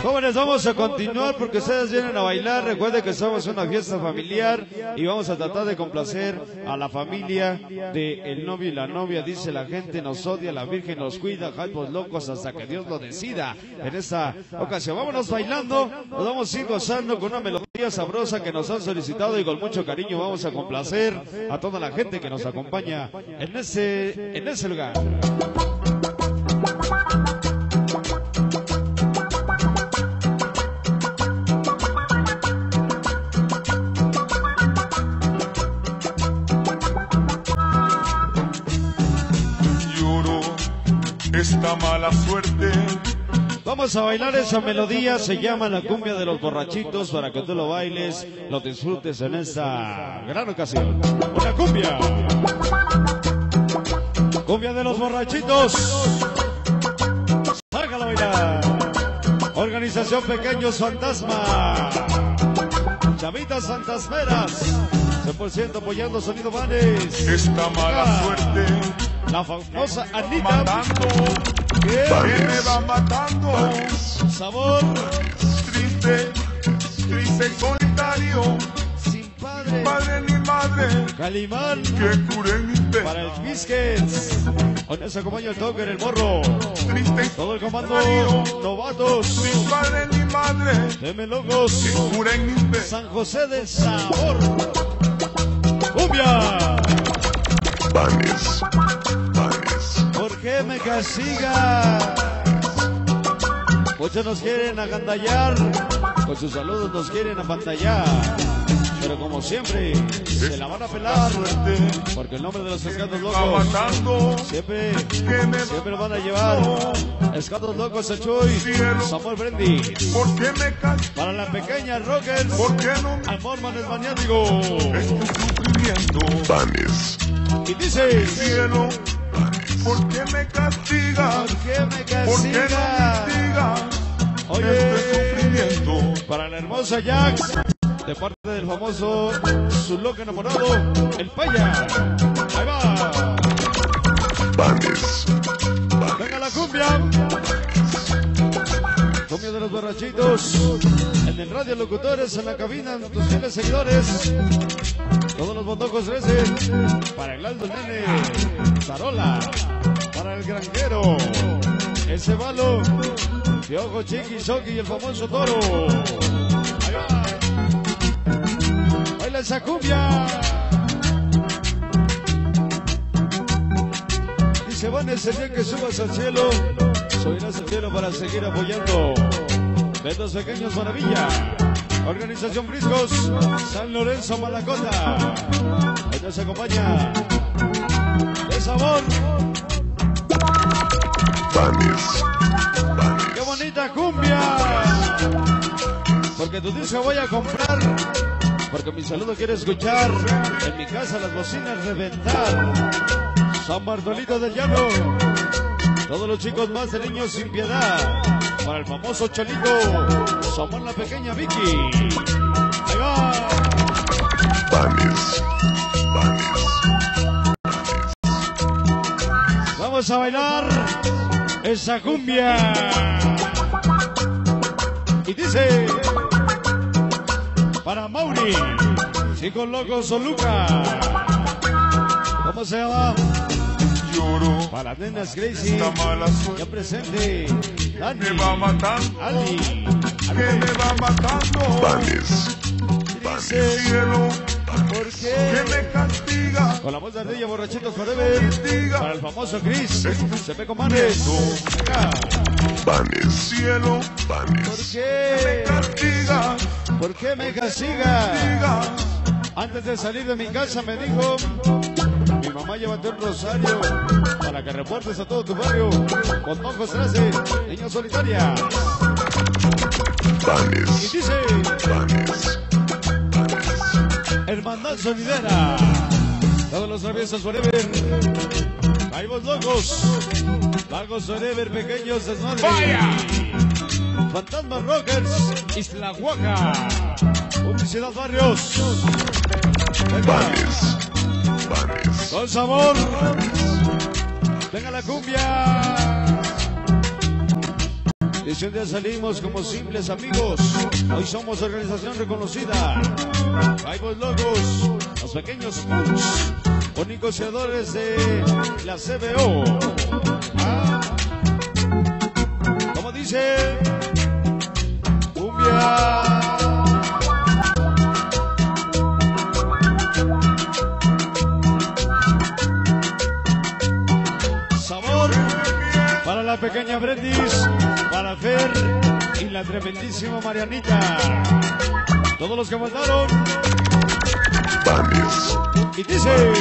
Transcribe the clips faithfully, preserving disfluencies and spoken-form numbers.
Jóvenes, vamos a continuar porque ustedes vienen a bailar. Recuerden que somos una fiesta familiar y vamos a tratar de complacer a la familia del novio y la novia. Dice la gente, nos odia, la Virgen nos cuida, jaipos locos hasta que Dios lo decida. En esta ocasión, vámonos bailando, nos vamos a ir gozando con una melodía sabrosa que nos han solicitado y con mucho cariño vamos a complacer a toda la gente que nos acompaña en ese, en ese lugar. Esta mala suerte. Vamos a bailar esa melodía, se llama la cumbia de los borrachitos, para que tú lo bailes, lo disfrutes en esta gran ocasión. Una cumbia. Cumbia de los borrachitos. Sácala a bailar. Organización Pequeños Fantasma. Chavitas Fantasmeras. cien por ciento apoyando Sonido Vanes. Esta mala Ah. suerte. La famosa Anita. Matando. ¿Qué? Que me va matando. Sabor. Triste. Triste solitario. Sin padre. Padre ni madre. Calimán. Que cure mi pena. Para el Biscuits. Con eso acompaña el toque en el morro. Triste Todo el comando. solitario. Novatos. Sin padre ni madre. Deme locos. Que cure mi pena. San José del Sabor. Cumbia. Vanes. Vanes. ¿Por qué me castigas? Muchos nos quieren agandallar, con sus saludos nos quieren apantallar, pero como siempre, se la van a pelar, porque el nombre de los pescados Va locos matando. siempre, Que me siempre van a llevar. Pescados locos, el Chuy, Samuel Brendi, ¿Por qué me castigas? para la pequeña Rockers, ¿Por qué no me Amor Manes Maniático. estoy sufriendo? Vanes. Y dice, Cielo, ¿por qué me castigas? ¿por qué me ¿Por qué no castigas? mitigas Oye, este sufrimiento? para la hermosa Jax, de parte del famoso su loco enamorado, el Paya. Ahí va. Vanes. Venga la cumbia. Cumbia de los borrachitos. En el radio locutores, en la cabina, tus fieles seguidores. Todos los bondocos crecen. Para el alto nene. Tarola. Para el granjero. Ese balo. Piojo, Chiqui, Shoki y el famoso toro. Ahí va. Baila esa cumbia. Dice, van ese día que subas al cielo. Subirás al cielo para seguir apoyando. Ventos Pequeños Maravilla. Organización Friscos. San Lorenzo Malacota. Hoy nos acompaña. De sabor. Vanes. ¡Qué bonita cumbia! Porque tu disco voy a comprar. Porque mi saludo quiere escuchar. En mi casa las bocinas reventar. San Bartolito del Llano. Todos los chicos más de Niños Sin Piedad. Para el famoso Cholito. Somos la pequeña Vicky. Ahí va. Vanes. Vanes. Vamos a bailar esa cumbia. Y dice, para Mauri, Chicos Locos Soluca. ¿Cómo se llama? Lloro. Para las nenas Crazy. Esta mala Ya suerte. presente. Dani, Me va matando. Ali, Que me va matando. Vanes. dice, Cielo, ¿por que qué? me castiga. Con la voz de Ardilla, Borrachitos Forever. Para el famoso Chris. Se ve con manes. Acá. Vanes. Cielo, ¿Por Vanes. qué? Castiga. ¿Por qué me castiga? Antes de salir de mi casa me dijo, mi mamá llévate un rosario para que reportes a todo tu barrio con ojos trece, niña solitaria. Y Vanes. dice, Vanes. hermandad sonidera, todos los traviesos forever, caibos locos, vagos forever, pequeños desmadres. Fantasmas Rockers, Isla Huaca, Publicidad Barrios. Venga, Vanes. Vanes. con sabor. Venga la cumbia. Y si un día salimos como simples amigos, hoy somos organización reconocida. Ahí vos locos, los pequeños punks, negociadores de la C B O. Ah, como dice, cumbia. Sabor para la pequeña Brendis, para Fer y la tremendísima Marianita. Todos los que mandaron. Y dices,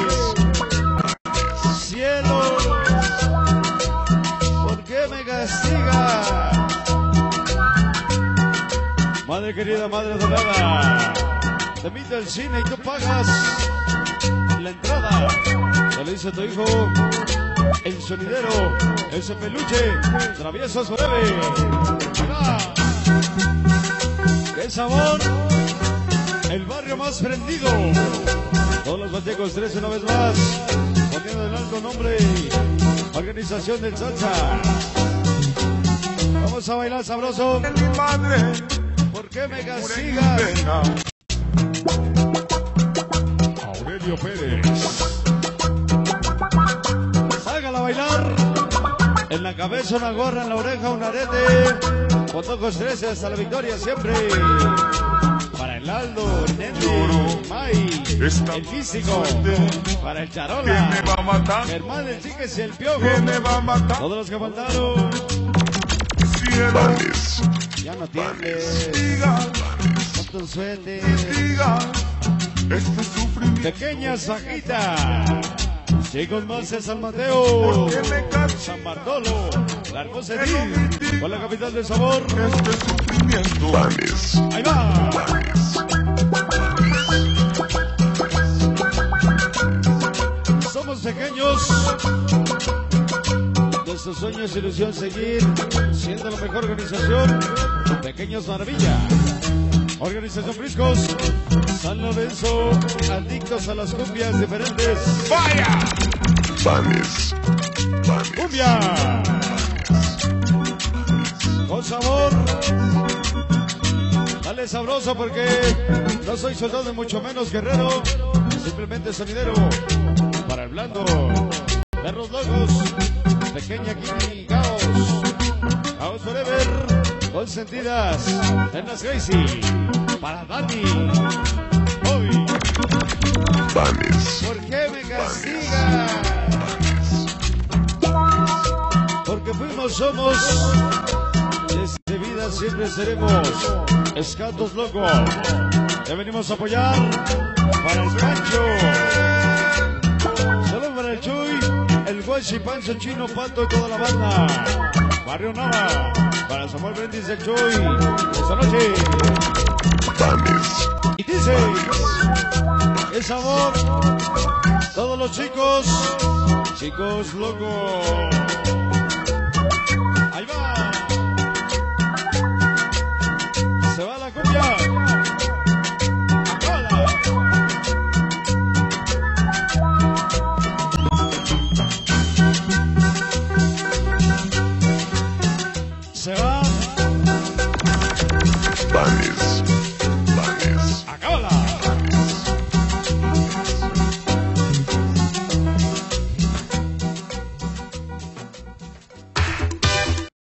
cielo, ¿por qué me castiga? Madre querida, madre dorada, te invito al cine y tú pagas la entrada. Te lo dice tu hijo, el sonidero, ese peluche, traviesos breve. ¡Qué sabor! El barrio más prendido. Todos los batecos tres una vez más, poniendo el alto nombre, organización del salsa. Vamos a bailar sabroso. ¿Por qué me castigas? Aurelio Pérez. Hágala a bailar. En la cabeza una gorra, en la oreja un arete. Botocos trece hasta la victoria siempre. Para el Aldo, Nelly, May, el físico, para el Charola, Germán, el Chiques y el Piojo, todos los que faltaron. Ya no tienes, no te sueltes. Pequeña Sajita, chicos más de San Mateo, San Bartolo, la hermosa Edith, con la capital del sabor. Ahí va. Somos pequeños. Nuestro sueño es ilusión seguir siendo la mejor organización. Pequeños Maravilla. Organización Briscos. San Lorenzo. Adictos a las cumbias diferentes. ¡Vaya! Vanes. ¡Cumbia! Con sabor. Dale sabroso porque no soy soldado y mucho menos guerrero. Simplemente sonidero. Para el blando. Perros locos. Pequeña Kiki Caos. Caos Forever. Consentidas. Nenas Crazy. Para Dani. Hoy. Vanes. ¿Por qué me castiga? Porque fuimos, somos. Desde vida siempre seremos. Escatos locos. Ya venimos a apoyar. Para el Pancho. Solo para el Chuy. El Guachi, Pancho, Chino, Pato y toda la banda. Barrio Nava. Para Samuel Brendis del Chuy. Esta noche. Vanes. Y dice. El sabor. Todos los chicos. Chicos locos.